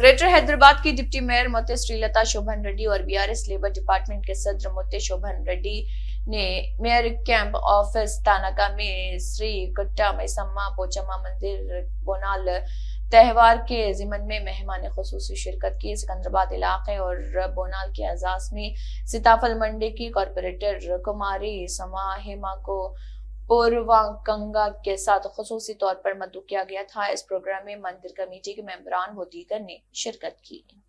Greater Hyderabad की deputy mayor मोते श्रीलता शोभन रेड्डी और BRS labour department के सदर मोते शोभन रेड्डी ने मेयर कैंप ऑफिस तानाका में श्री कट्टा मैसम्मा पोचम्मा मंदिर बोनाल त्यौहार के जिमन में मेहमान खुसूसी शिरकत की। सिकंदराबाद इलाके और बोनाल के एजाज में सीताफल मंडी की कॉरपोरेटर कुमारी समा हेमा को पूर्वांकंगा के साथ खुसूसी तौर पर मद्दू किया गया था। इस प्रोग्राम में मंदिर कमेटी के मेंबरान व दीगर ने शिरकत की।